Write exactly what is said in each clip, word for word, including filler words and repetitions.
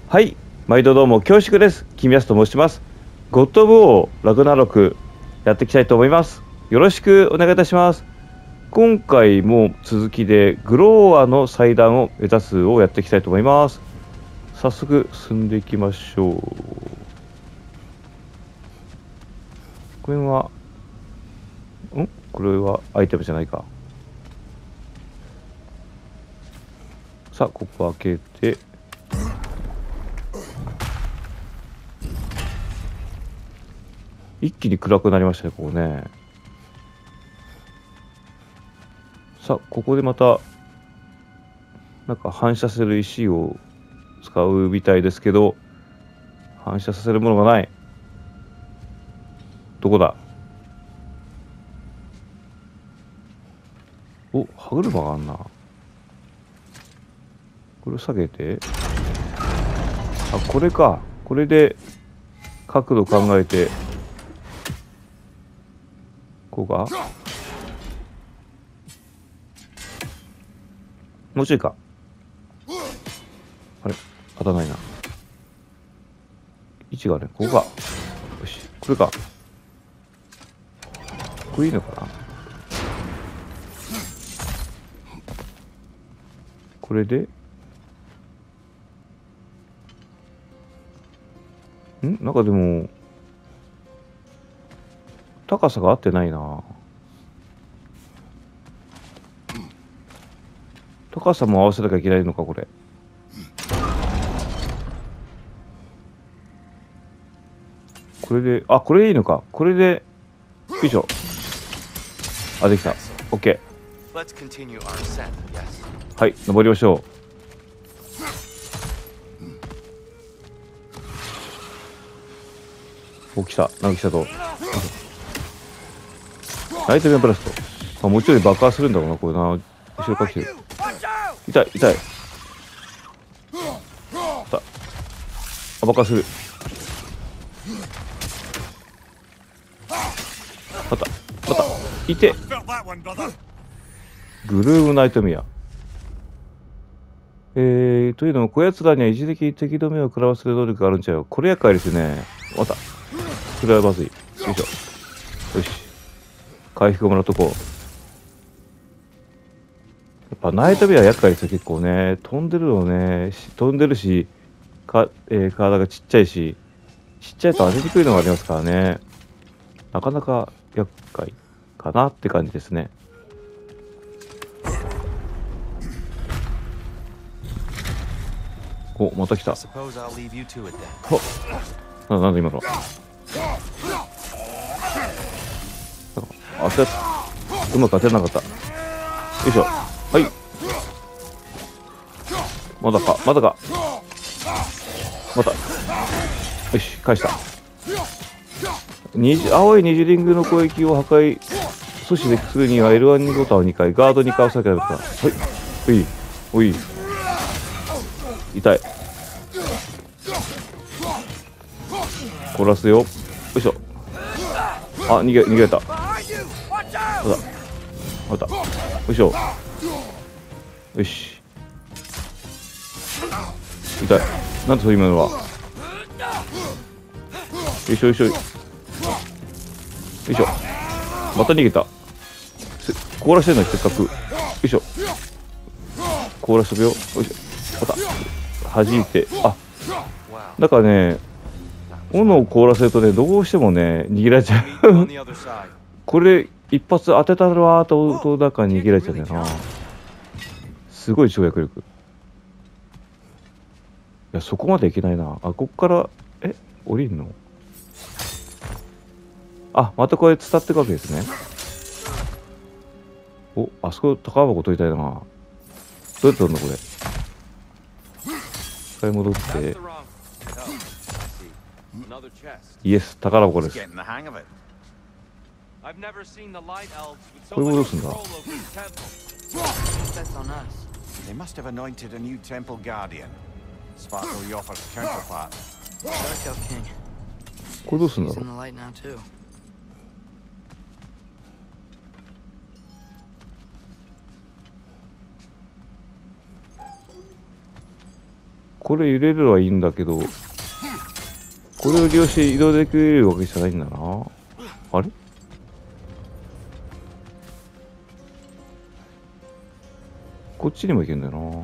はい、毎度どうも恐縮です。キミヤスと申します。ゴッド・オブ・オーラグナロクやっていきたいと思います。よろしくお願いいたします。今回も続きでグローアの祭壇を目指すをやっていきたいと思います。早速進んでいきましょう。これはんこれはアイテムじゃないか。さあここ開けて、一気に暗くなりましたね、ここね。さあここでまたなんか反射する石を使うみたいですけど、反射させるものがない。どこだ。お、歯車があんな。これを下げて、あ、これか。これで角度考えて、こうか。もうちょいか。あれ当たらないな。位置がね、ここか。よし、これか。これいいのかな。これでんなんかでも高さが合ってないな。高さも合わせなきゃいけないのかこれ。これで、あ、これでいいのか。これでよいしょ。あ、できた。 OK。 はい、登りましょう。お、来た。なんか来たと。ナイトメンブラスト。あ、もう一人爆破するんだろうな、これな。後ろから来てる。痛い、痛い。さあ、爆破する。また、また、いて。グルームナイトメア。えー、というのも、こやつらには一時的に敵の目を食らわせる能力があるんちゃうよ。これ厄介ですね。また。それはまずい。よいしょ。よし。回復もらっとこう。やっぱナイトメア厄介ですよ、結構ね。飛んでるのね。飛んでるし、か、えー、体がちっちゃいし、ちっちゃいと当てにくいのがありますからね。なかなか厄介かなって感じですね。お、また来た。ほっ。なんだ今の。当て、うまく当てなかった。よいしょ。はい。まだか、まだか。また。よし、返した。二次青い二次リングの攻撃を破壊阻止するには エルワン ボタンをにかい、ガードにかい押さなきゃダメだ。はい。おい。おい。痛い。殺すよ。よいしょ。あ、逃げ、逃げた。まだ。また。よいしょ。よし。痛い。なんでそういうものは。よいしょよいしょ。よいしょ。また逃げた。凍らしてんのにせっかく。よいしょ。凍らしとくよ。よいしょ。また。弾いて。あ。だからね、斧を凍らせるとね、どうしてもね、逃げられちゃう。これ、一発当てたらわーと、と、だから逃げられちゃうんだよな。すごい跳躍力。いや、そこまでいけないな。あ、こっから、え、降りんの？あ、またこれ伝っていくわけですね。お、あそこ宝箱取りたいな。どうやって取るのこれ。一回戻って。イエス、宝箱です。これ戻すんだ。これどうすんだろう。 これ入れるのはいいんだけど、これを利用して移動できるわけじゃないんだな。あれこっちにも行けんだよな。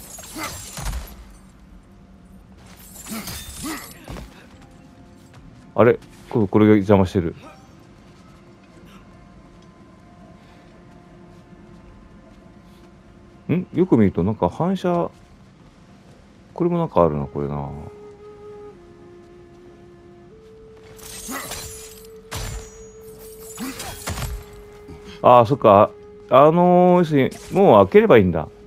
あれこれ、これが邪魔してる。んよく見るとなんか反射、これもなんかあるな、これな。ああ、そっか。あのー、要するに、もう開ければいいんだ。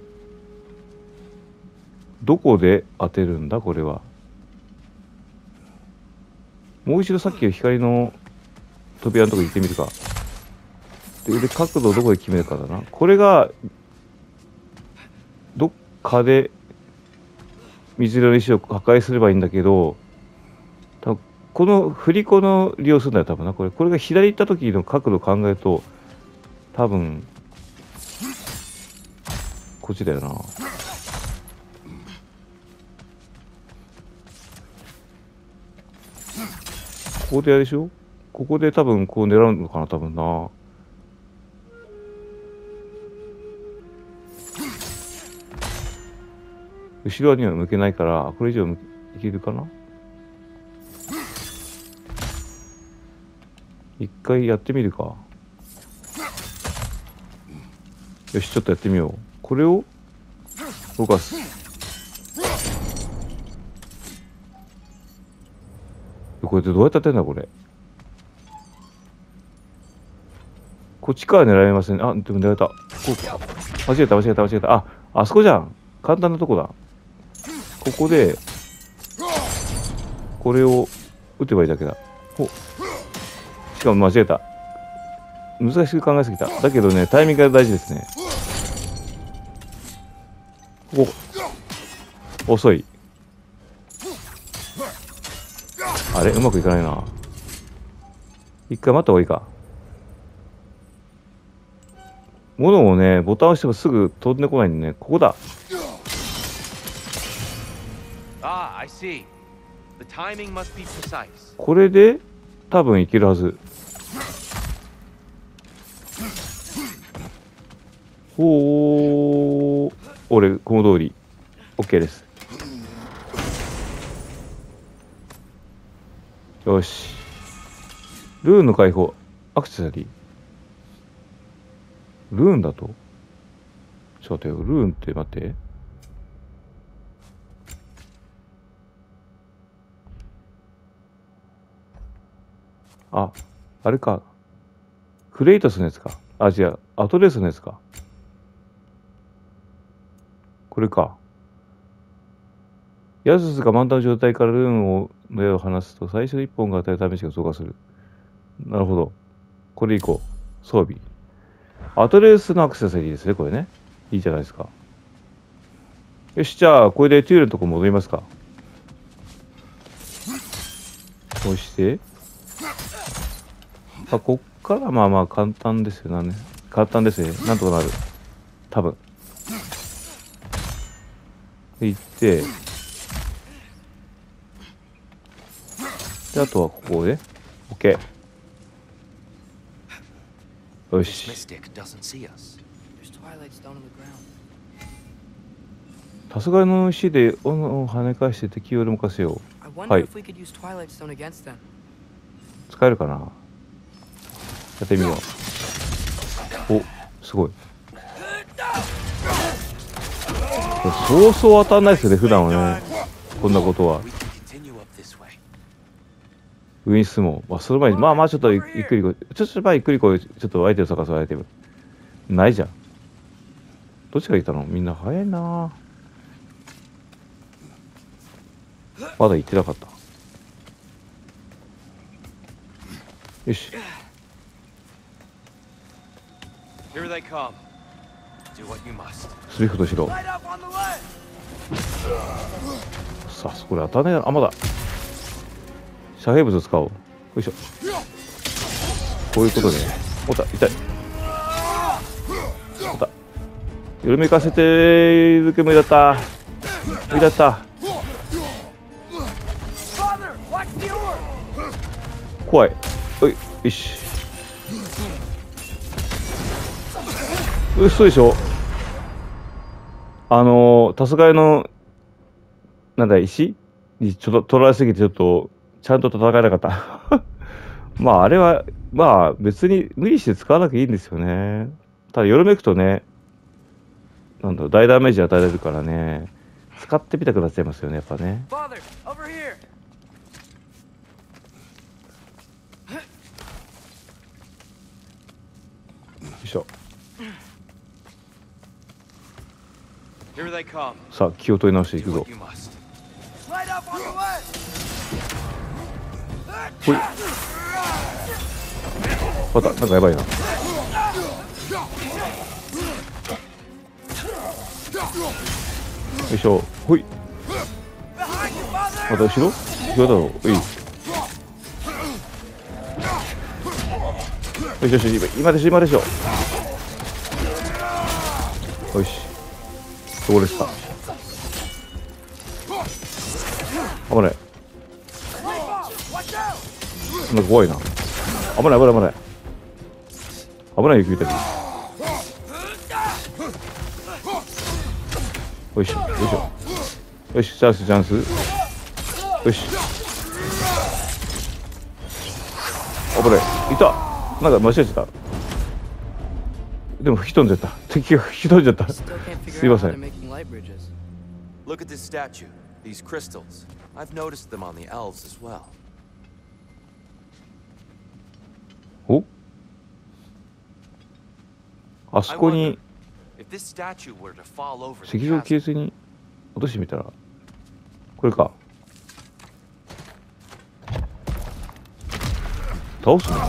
どこで当てるんだ、これは。もう一度さっきの光の扉のとこ行ってみるか。で、で角度をどこで決めるかだな。これが、どっかで、水色の石を破壊すればいいんだけど、多分この振り子の利用するんだよ、多分な。これ、これが左行った時の角度を考えると、多分、こっちだよな。ここでやるでしょ？ここで多分こう狙うのかな、多分な。後ろには向けないから、これ以上いけるかな？一回やってみるか。よし、ちょっとやってみよう。これを動かす。これってどうやって当てんだこれ。こっちから狙えませんね。あ、でも狙えた。こう間違えた間違えた間違えた。あ、あそこじゃん。簡単なとこだ。ここで、これを打てばいいだけだ。ほしかも間違えた。難しく考えすぎた。だけどね、タイミングが大事ですね。ここ。遅い。あれうまくいかないな。一回待った方がいいか。物をね、ボタンを押してもすぐ飛んでこないんでね。ここだ。これで多分いけるはず。おお、俺この通り OK です。よし。ルーンの解放、アクセサリー。ルーンだとちょっと待ってよ、ルーンって待って。あ、あれか。クレイトスのやつか。あ、違う。アトレースのやつか。これか。ヤススが満タンの状態からルーンをの矢を離すと最初の一本が与える試しが増加する。なるほど。これいこう。装備。アトレースのアクセサリーですね、これね。いいじゃないですか。よし、じゃあ、これでテュールのとこ戻りますか。こうして。あ、こっからまあまあ簡単ですよね。簡単ですね。なんとかなる。多分。で、行って。で、あとはここで。OK。よし。さすがの石で斧を跳ね返して敵を動かせよう。はい。使えるかな。やってみよう。お、すごい。そうそう当たんないですよね、普段はね。こんなことは。ウィンスも。まあ、その前に、まあまあちょっとゆっくりこう。ちょっとまあゆっくりこう、ちょっとアイテム探すアイテム。ないじゃん。どっちから行ったの？みんな早いな。まだ行ってなかった。よし。スリフトしろ。さあ、そこで当たんねえな。あ、まだ。遮蔽物使おう。よいしょ。こういうことで。おった、痛い。おった。緩めかせているけ無理だった。無理だった。 怖い。おい、よし。嘘でしょ。あのー、黄昏の、なんだ、石にちょっと取られすぎて、ちょっと、ちゃんと戦えなかった。まあ、あれは、まあ、別に無理して使わなきゃいいんですよね。ただ、よろめくとね、なんだろう、大ダメージ与えられるからね、使ってみたくなっちゃいますよね、やっぱね。よいしょ。さあ、気を取り直していくぞ。ほい。また、なんかやばいな。よいしょ。ほい。また後ろ後ろだろう。いい。よしよし、今でしょ、今でしょ。よし。どこですか。危ない。なんか怖いな。危ない危ない危ない。危ないよ、聞いてる。よいしょ、よいしょ。よし、チャンス、チャンス。よし。危ない。いた。なんか間違えちゃった。でも吹き飛んじゃった。敵が吹き飛んじゃった。すいません。 Look at this statue. These crystals. I've noticed them on the elves as well. お？あそこに石像消えずに落としてみたら、これか。倒すの？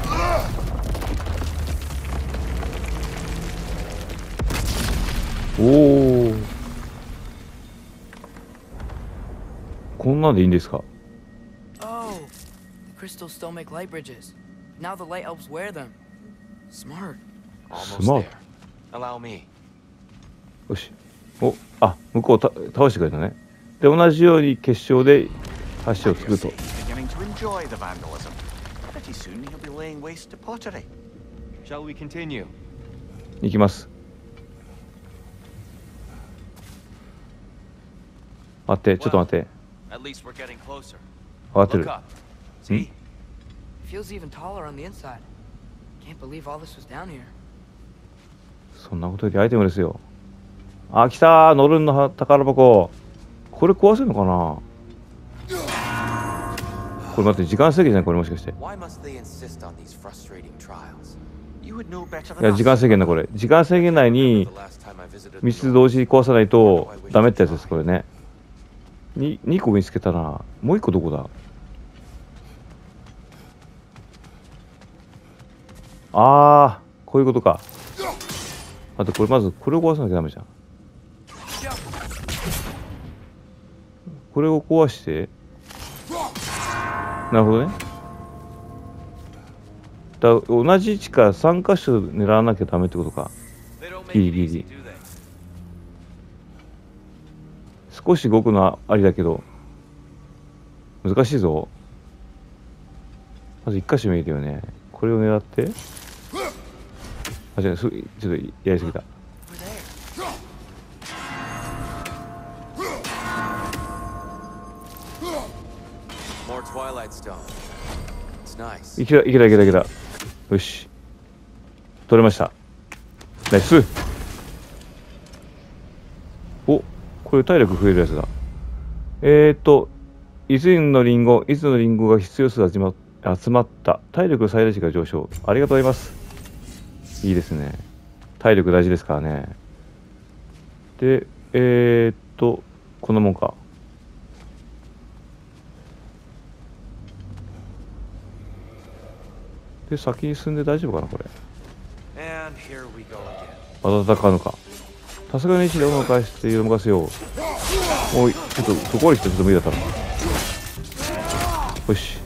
おお。こんなんでいいんですか？Oh, the crystals still make light bridges. Now the light elves wear them. Smart. Smart. Allow me. よし。お、あ、向こうた倒してくれたね。で、同じように結晶で橋を作ると。行きます。待って、ちょっと待って。上がってる。ん？ そんなことよりアイテムですよ。あ、来たー、乗るんの宝箱。これ壊せるのかな。これ待って、時間制限じゃないこれもしかして。いや、時間制限だこれ。時間制限内にみっつ同時に壊さないとダメってやつですこれね。ににこ見つけたな。もういっこどこだ。あー、こういうことか。あとこれまずこれを壊さなきゃダメじゃん。これを壊して、なるほどね。だ同じ位置からさん箇所狙わなきゃダメってことか。ギリギリ。少し動くのはありだけど難しいぞ。まずいっ箇所見えるよね。これを狙って、あ、じゃあちょっとやりすぎた。いけたいけたいけたいけた。よし、取れました。ナイス。お、これ体力増えるやつだ。えーといつのリンゴいつのリンゴが必要数集ま集まった。体力最大値が上昇。ありがとうございます。いいですね。体力大事ですからね。で、えーっとこんなもんか。で、先に進んで大丈夫かなこれ。また戦うのか。さすがに石で斧を返して動かせよう。もうちょっとそこに来てちょっと無理だったな。よし。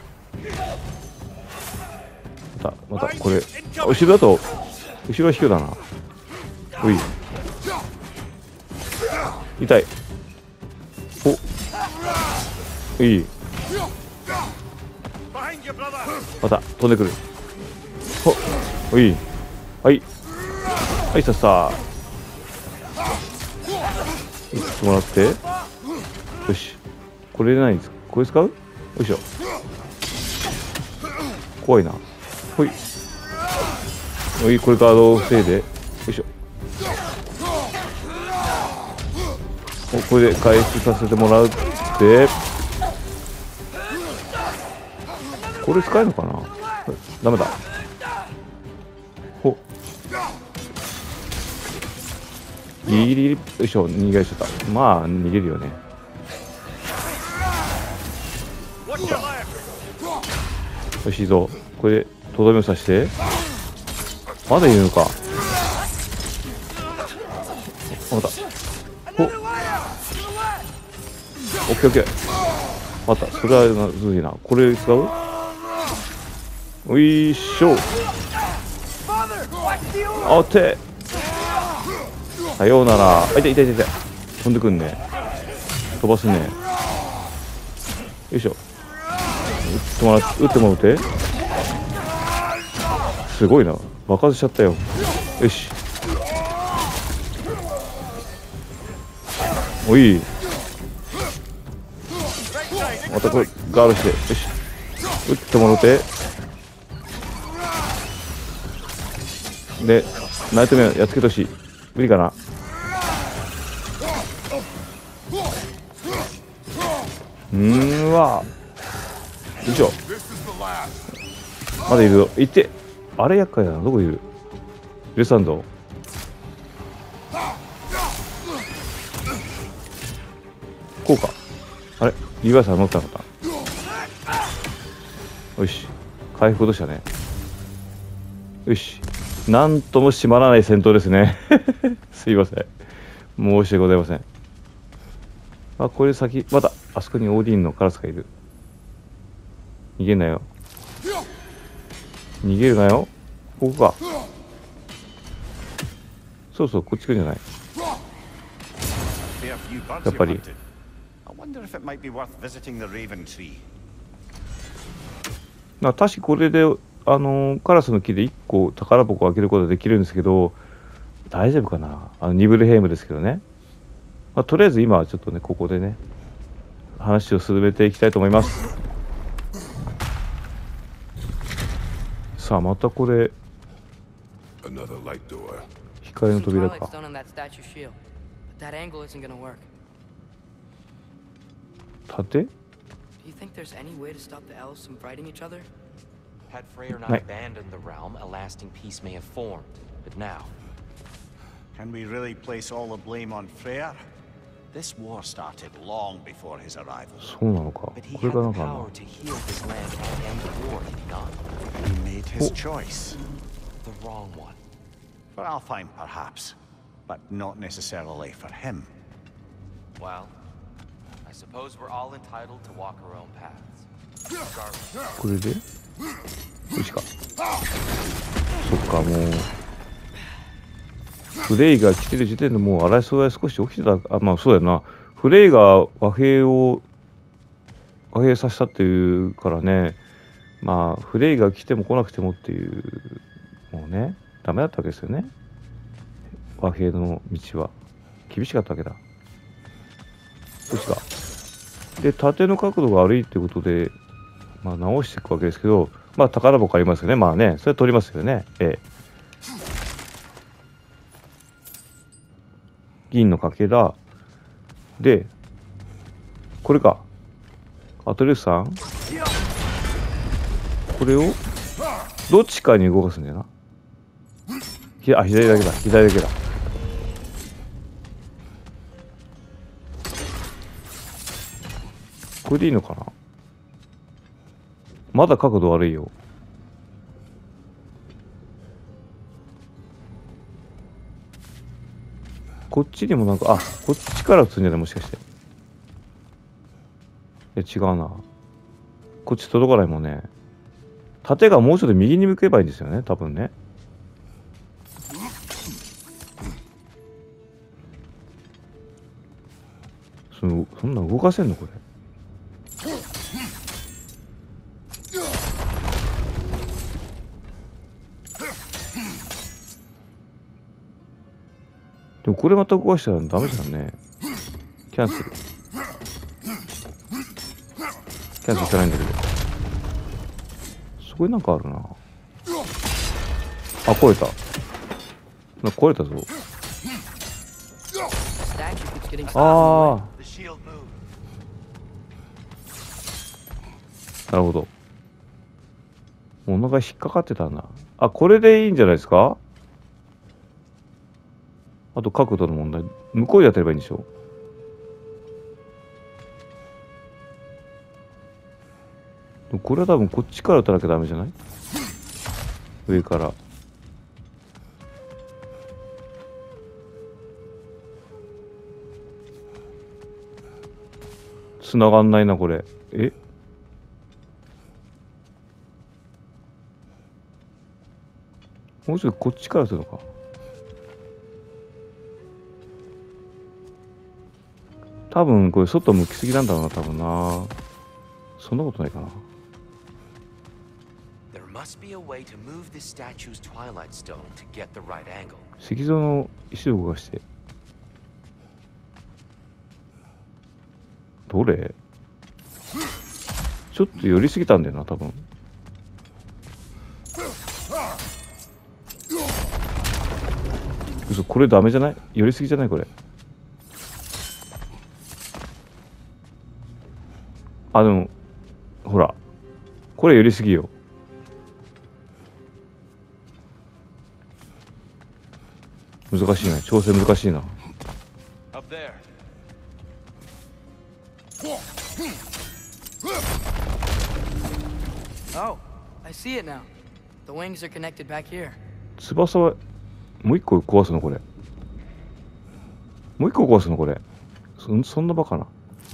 またまたこれ後ろだと後ろは卑怯だな。おい、痛い。お、いい。 また飛んでくる。ほっ、おい、はいはいさっさーいってもらって、よし、これでないんですか。これ使う？よいしょ。怖いな。ほいおい、これガードを防いで、よいしょ。お、これで回復させてもらうって。これ使えるのかな。ダメだ。ほギリギリ、よいしょ、逃げられちゃった。まあ逃げるよね。よしいいぞ。これでとどめを刺して。まだいるのか。またほっ、オッケーオッケー。またそれはずるいな。これ使う？おいしょ。あおって、さようなら。あ、痛い痛い痛い痛い。飛んでくんね。飛ばすね。よいしょ。撃ってもらって、撃ってもらって。すごいな。爆発しちゃったよ。よし。おい。またこれガードして。よし。撃ってもらって。で、ナイトメアやっつけてほしい。無理かな。うーんわ。よいしょ。まだいるぞ。いって。あれ厄介だな。どこいる？レサンド。こうか。あれリバーサー乗ってなかった。よし。回復落としたね。よし。なんとも締まらない戦闘ですね。すいません。申し訳ございません。あ、これ先、まだ、あそこにオーディンのカラスがいる。逃げんなよ。逃げるなよ。ここか。そうそう、こっち来るんじゃない。やっぱり。な、確かこれで、あのー、カラスの木でいっこ宝箱を開けることができるんですけど、大丈夫かな。あのニブルヘイムですけどね。まあ、とりあえず今はちょっとね、ここでね、話を進めていきたいと思います。さあ、またこれ、光の扉か。盾 Had Freyr not abandoned the realm, a lasting peace may have formed. But now, can we really place all the blame on Freyr? This war started long before his arrival. そうなのか。こ but he れ had がな the んかな。 power to heal this land and end the war he'd begun. He made his choice. The wrong one. For Alfheim, perhaps, but not necessarily for him. Well, I suppose we're all entitled to walk our own paths. Regardless. これでこっちか。そっか、もうフレイが来てる時点でもう争いは少し起きてた。あ、まあそうだよな。フレイが和平を和平させたっていうからね。まあフレイが来ても来なくてもっていうもうね、ダメだったわけですよね。和平の道は厳しかったわけだ。こっちか。で、縦の角度が悪いってことで、まあ直していくわけですけど、まあ宝箱ありますよね。まあね、それ取りますよね。ええ。銀のかけらで、これか。アトレスさん、これをどっちかに動かすんだよな。ひあ、左だけだ。左だけだ。これでいいのかな。まだ角度悪いよ。こっちにもなんか、あ、こっちから打つんじゃない、もしかして。え、違うな。こっち届かないもんね。縦がもうちょっと右に向けばいいんですよね、多分ね。その、そんな動かせんのこれ。 でもこれまた壊したらダメじゃんね。キャンセル。キャンセルじゃないんだけど。そこになんかあるな。あ、壊れた。なんか壊れたぞ。ああ。なるほど。お腹引っかかってたんだ。あ、これでいいんじゃないですか？あと角度の問題。向こうでやってればいいんでしょ？でもこれは多分こっちから打たなきゃダメじゃない？上から。繋がんないな、これ。え？もうちょっとこっちからするのか。多分これ外向きすぎなんだろうな、多分な。そんなことないかな。石像の石を動かして。どれ？ちょっと寄りすぎたんだよな、多分。嘘、これダメじゃない？寄りすぎじゃないこれ。あ、でも、ほら。これ寄りすぎよ。難しいな。調整難しいな。 Oh, I see it now. The wings are connected back here. 翼は、もう一個壊すのこれ。もう一個壊すのこれ。そ、そんなバカな。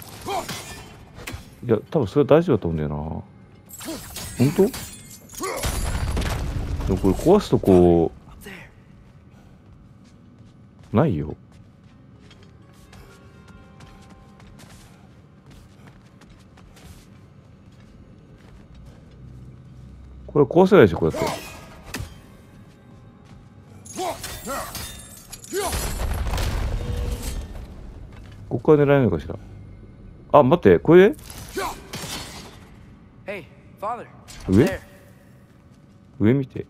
いや、多分それは大丈夫だと思うんだよな。本当？でもこれ壊すとこないよ。これ壊せないでしょ、こうやって。ここから狙えないのかしら。あ、待って、これで Hey, father. 上？上見て。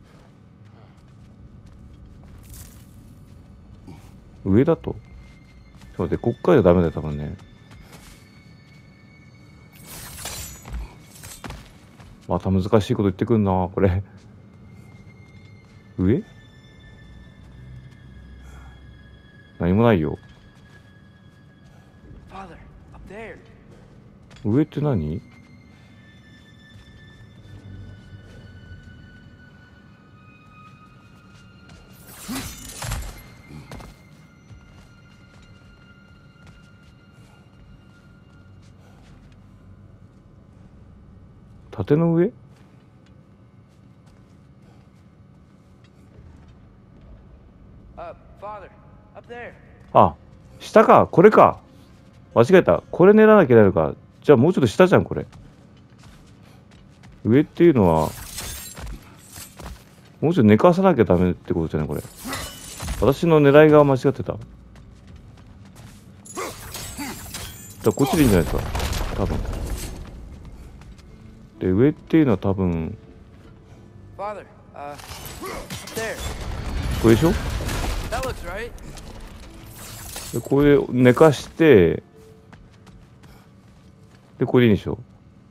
上だと？ちょっと待って、こっからじゃダメだよ、多分ね。また難しいこと言ってくんな、これ。上？何もないよ。 Father, up there. 上って何？縦の上？ Uh, father, up there. あ、下か、これか。間違えた。これ狙わなきゃいけないのか。じゃあもうちょっと下じゃん、これ。上っていうのは、もうちょっと寝かさなきゃダメってことじゃない、これ。私の狙いが間違ってた。だからこっちでいいんじゃないですか。多分。で、上っていうのは多分、 Father, uh, up there. これでしょ？ That looks right. で、これ寝かして、で、これでいいでしょ？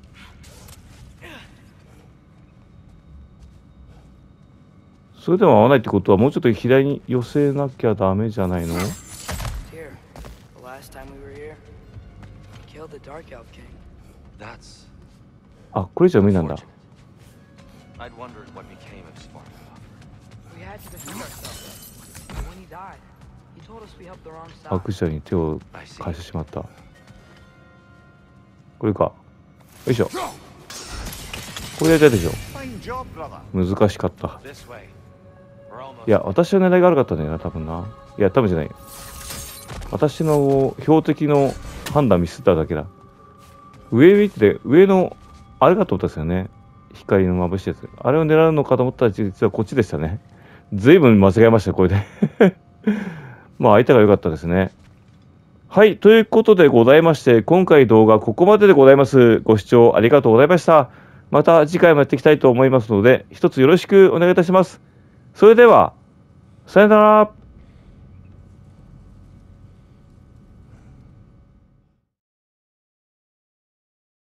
それでも合わないってことは、もうちょっと左に寄せなきゃダメじゃないの？ Here, the last time we were here, we killed the Dark Elf King. That's あ、これじゃ無理なんだ。 I'd wondered what became of Sparta. We had to defend ourselves. But when he died, he told us we helped the wrong side. 悪者に手を返してしまった。これか。よいしょ。これやりたいでしょ。 Fine job, brother. 難しかった。 This way. We're almost. いや、私の狙いが悪かったんだよな、多分な。いや、多分じゃないよ。私の標的の判断ミスっただけだ。上見てて、上の、あれかと思ったんですよね。光の眩しいやつ。あれを狙うのかと思ったら、実はこっちでしたね。ずいぶん間違えました、これで。 まあ相手が良かったですね。はい、ということでございまして、今回動画ここまででございます。ご視聴ありがとうございました。また次回もやっていきたいと思いますので、一つよろしくお願いいたします。それでは、さよなら。